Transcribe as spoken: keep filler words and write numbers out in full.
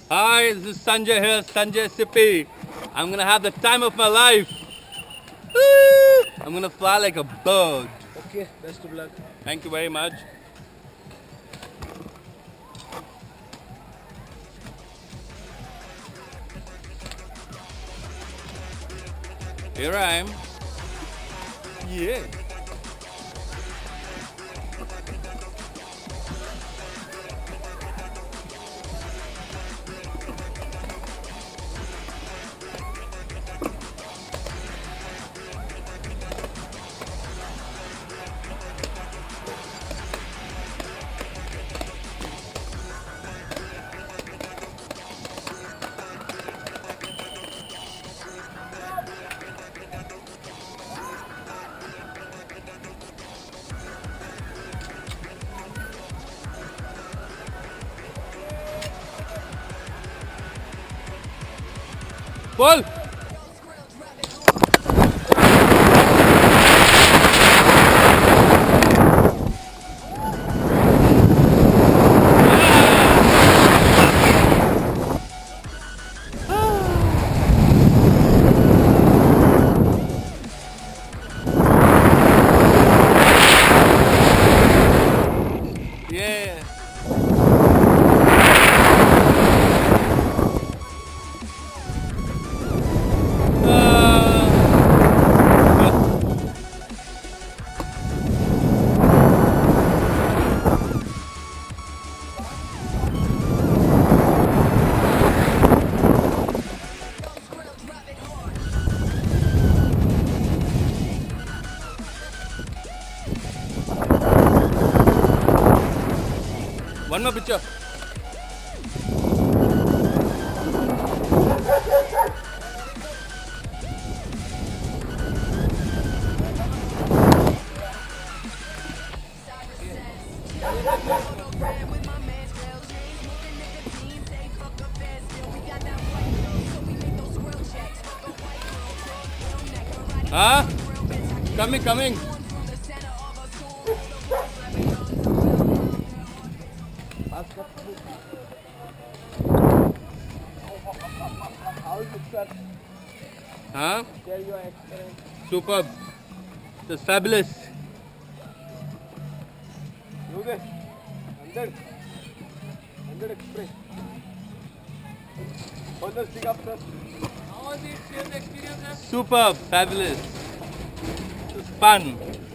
Hi, this is Sanjay here, Sanjay Sippy. I'm gonna have the time of my life. Woo! I'm gonna fly like a bird. Okay, best of luck. Thank you very much. Here I am. Yeah. Ball. Yeah. One more picture. Huh? Coming, coming. How is it, sir? Huh? Share your experience. Superb. It's fabulous. Look at one hundred. one hundred express. Hold the stick up, sir. How was it? Share the experience, sir. Superb. Fabulous. It's fun.